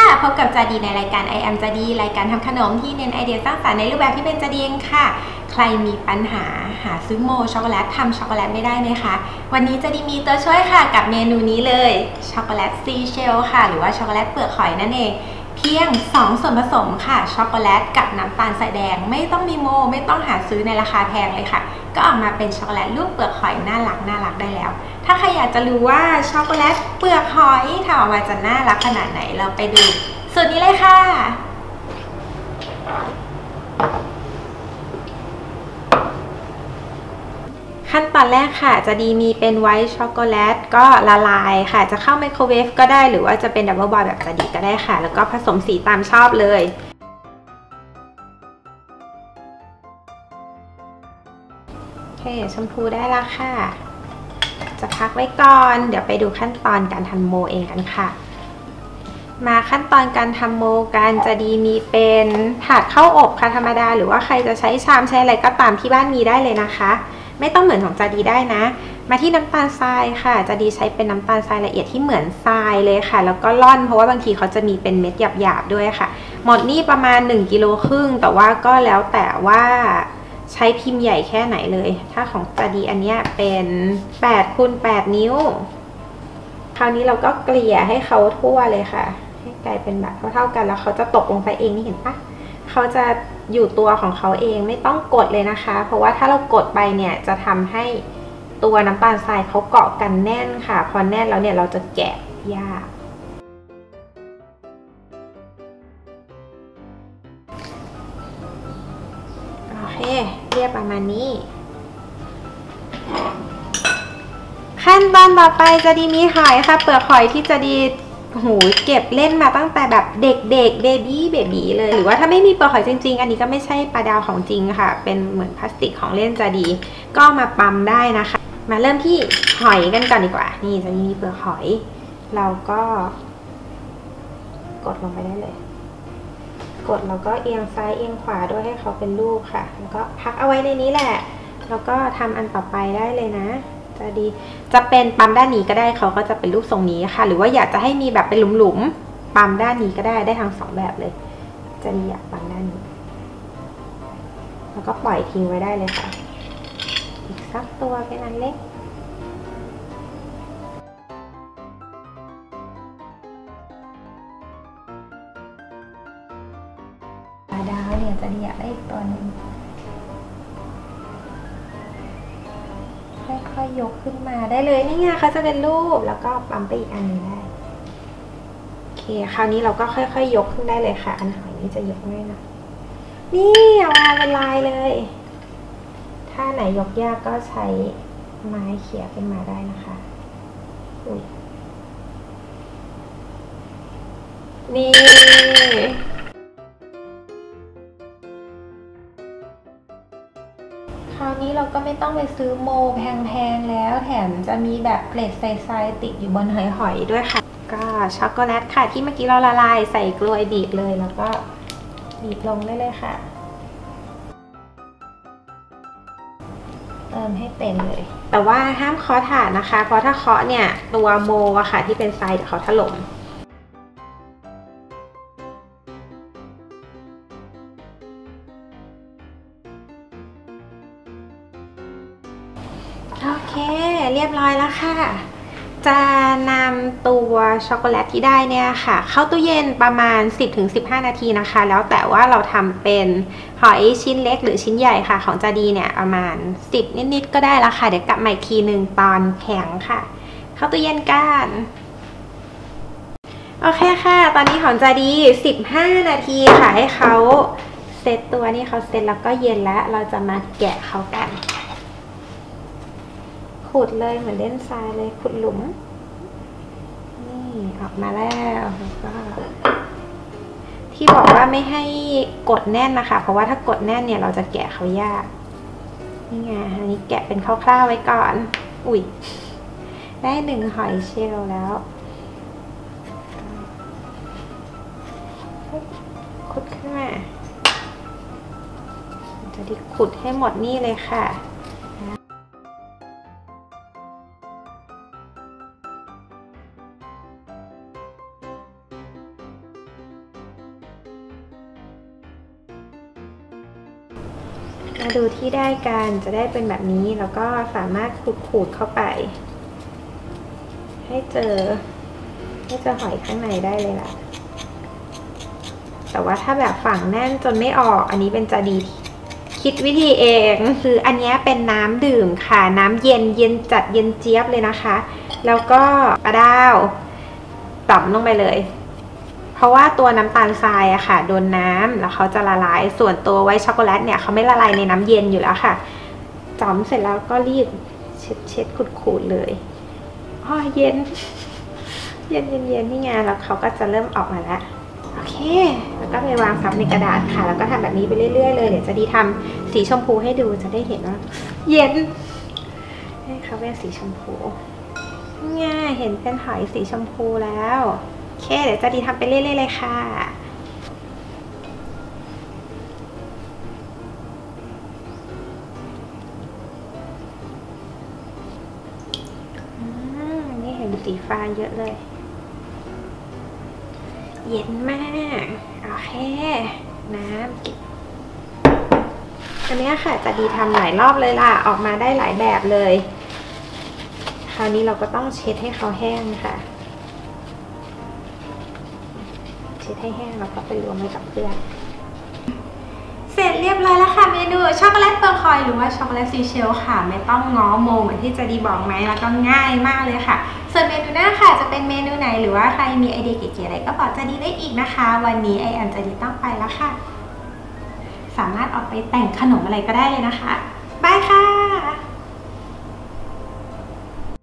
พบกับจาดีในรายการ I am จาดีรายการทำขนมที่เน้นไอเดียสร้างสรรค์ในรูปแบบที่เป็นจาดีเองค่ะใครมีปัญหาซื้อโมช็อกโกแลตทำช็อกโกแลตไม่ได้ไหมคะวันนี้จาดีมีตัวช่วยค่ะกับเมนูนี้เลยช็อกโกแลตซีเชลค่ะหรือว่าช็อกโกแลตเปลือกหอยนั่นเองเพียง2ส่วนผสมค่ะช็อกโกแลตกับน้ำตาลทรายแดงไม่ต้องมีโมไม่ต้องหาซื้อในราคาแพงเลยค่ะก็ออกมาเป็นช็อกโกแลตรูปเปลือกหอยน่ารักได้แล้วถ้าใครอยากจะรู้ว่าช็อกโกแลตเปลือกหอยทำออกมาจะน่ารักขนาดไหนเราไปดูสูตรนี้เลยค่ะขั้นตอนแรกค่ะจะดีมีเป็นไวท์ช็อกโกแลตก็ละลายค่ะจะเข้าไมโครเวฟก็ได้หรือว่าจะเป็นดับเบิลบอยแบบจะดีก็ได้ค่ะแล้วก็ผสมสีตามชอบเลยโอเคชมพูได้แล้วค่ะจะพักไว้ก่อนเดี๋ยวไปดูขั้นตอนการทำโมเองกันค่ะมาขั้นตอนการทำโมกันจะดีมีเป็นถาดข้าวอบค่ะธรรมดาหรือว่าใครจะใช้ชามใช้อะไรก็ตามที่บ้านมีได้เลยนะคะไม่ต้องเหมือนของจาดีได้นะมาที่น้ำตาลทรายค่ะจาดีใช้เป็นน้ำตาลทรายละเอียดที่เหมือนทรายเลยค่ะแล้วก็ร่อนเพราะว่าบางทีเขาจะมีเป็นเม็ดหยาบๆด้วยค่ะหมดนี่ประมาณ1กิโลครึ่งแต่ว่าก็แล้วแต่ว่าใช้พิมพ์ใหญ่แค่ไหนเลยถ้าของจาดีอันนี้เป็น8 คูณ 8 นิ้วคราวนี้เราก็เกลี่ยให้เขาทั่วเลยค่ะให้กลายเป็นแบบเท่ากันแล้วเขาจะตกลงไปเองนี่เห็นปะเขาจะอยู่ตัวของเขาเองไม่ต้องกดเลยนะคะเพราะว่าถ้าเรากดไปเนี่ยจะทำให้ตัวน้ำตาลทรายเขาเกาะกันแน่นค่ะพอแน่นแล้วเนี่ยเราจะแกะยากโอเคเรียบประมาณนี้ขั้นตอนต่อไปจะดีมีหอยค่ะเปลือกหอยที่จะดีเก็บเล่นมาตั้งแต่แบบเด็กๆเบบี้เลยหรือว่าถ้าไม่มีเปลือกหอยจริงๆอันนี้ก็ไม่ใช่ปลาดาวของจริงค่ะเป็นเหมือนพลาสติกของเล่นจะดีก็มาปั๊มได้นะคะมาเริ่มที่หอยกันก่อนดีกว่านี่จะมีเปลือกหอยเราก็กดลงไปได้เลยกดแล้วก็เอียงซ้ายเอียงขวาด้วยให้เขาเป็นรูปค่ะแล้วก็พักเอาไว้ในนี้แหละแล้วก็ทำอันต่อไปได้เลยนะจะดีจะเป็นปั๊มด้านนี้ก็ได้เขาก็จะเป็นรูปทรงนี้ค่ะหรือว่าอยากจะให้มีแบบเป็นหลุมๆปั๊มด้านนี้ก็ได้ทั้ง2แบบเลยจะดีอยากปั๊มด้านนี้แล้วก็ปล่อยทิ้งไว้ได้เลยค่ะอีกสักตัวเป็นอันเล็กปลาดาวเนี่ยจะดีอยากได้อีกตัวหนึ่งค่อยๆยกขึ้นมาได้เลยนี่ไงเขาจะเป็นรูปแล้วก็ปั๊มไปอีกอันนึงได้โอเคคราวนี้เราก็ค่อยๆยกขึ้นได้เลยค่ะอันหอยนี้จะยกง่ายนะนี่เอามาเป็นลายเลยถ้าไหนยกยากก็ใช้ไม้เขี่ยขึ้นมาได้นะคะนี่คราวนี้เราก็ไม่ต้องไปซื้อโมแพงๆแล้วแถมจะมีแบบเกล็ดทรายติดอยู่บนหอยด้วยค่ะก็ช็อกโกแลตค่ะที่เมื่อกี้เราละลายใส่กลวยบีบเลยแล้วก็บีบลงได้เลยค่ะเติมให้เต็มเลยแต่ว่าห้ามเคาะถาดนะคะเพราะถ้าเคาะเนี่ยตัวโมอะค่ะที่เป็นทรายเดี๋ยวเขาถล่มโอเคเรียบร้อยแล้วค่ะจะนำตัวช็อกโกแลตที่ได้เนี่ยค่ะเข้าตู้เย็นประมาณ 10-15 นาทีนะคะแล้วแต่ว่าเราทำเป็นหอยชิ้นเล็กหรือชิ้นใหญ่ค่ะของจาดีเนี่ยประมาณ10นิดๆก็ได้แล้วค่ะเดี๋ยวกลับมาอีกทีหนึ่งตอนแข็งค่ะเข้าตู้เย็นกันโอเคค่ะตอนนี้ของจาดี15 นาทีค่ะให้เขาเซตตัวนี่เขาเซตแล้วก็เย็นแล้วเราจะมาแกะเขากันขุดเลยเหมือนเล่นทรายเลยขุดหลุมนี่ออกมาแล้วก็ที่บอกว่าไม่ให้กดแน่นนะคะเพราะว่าถ้ากดแน่นเนี่ยเราจะแกะเขายากนี่ไงอันนี้แกะเป็นคร่าวๆไว้ก่อนอุ้ยได้1หอยเชลล์แล้วขุดขึ้นมาจะได้ขุดให้หมดนี่เลยค่ะมาดูที่ได้กันจะได้เป็นแบบนี้แล้วก็สามารถขูดเข้าไปให้เจอหอยข้างในได้เลยล่ะแต่ว่าถ้าแบบฝังแน่นจนไม่ออกอันนี้เป็นจะดีคิดวิธีเองคืออันนี้เป็นน้ำดื่มค่ะน้ำเย็นจัดเย็นเจี๊ยบเลยนะคะแล้วก็ปลาดาวต่ำลงไปเลยเพราะว่าตัวน้ำตาลทรายอะค่ะโดนน้ำแล้วเขาจะละลายส่วนตัวไวท์ช็อกโกแลตเนี่ยเขาไม่ละลายในน้ำเย็นอยู่แล้วค่ะจ่อมเสร็จแล้วก็รีบเช็ดขูดเลยอ๋อเย็นนี่ไงแล้วเขาก็จะเริ่มออกมาแล้วโอเคแล้วก็ไปวางซับในกระดาษค่ะแล้วก็ทำแบบนี้ไปเรื่อยๆเลยเดี๋ยวจะดีทำสีชมพูให้ดูจะได้เห็นว่าเย็นให้เขาเป็นสีชมพูง่ายเห็นเป็นหอยสีชมพูแล้วโอเคเดี๋ยวจะดีทำไปเรื่อยๆเลยค่ะนี่เห็นสีฟ้าเยอะเลยเย็นมากโอเคน้ำกินอันนี้ค่ะจะดีทำหลายรอบเลยล่ะออกมาได้หลายแบบเลยคราวนี้เราก็ต้องเช็ดให้เขาแห้งค่ะเช็ดให้แห้งแล้วก็ไปรวมไว้กับเพื่อนเสร็จเรียบร้อยแล้วค่ะเมนูช็อกโกแลตเปอร์คอยหรือว่าช็อกโกแลตซีเชลค่ะไม่ต้องง้อโมเหมือนที่จะดีบอกไหมแล้วก็ง่ายมากเลยค่ะส่วนเมนูหน้าค่ะจะเป็นเมนูไหนหรือว่าใครมีไอเดียเก๋ๆอะไรก็บอกจะดีได้อีกนะคะวันนี้ไอแอมจะดีต้องไปแล้วค่ะสามารถออกไปแต่งขนมอะไรก็ได้เลยนะคะ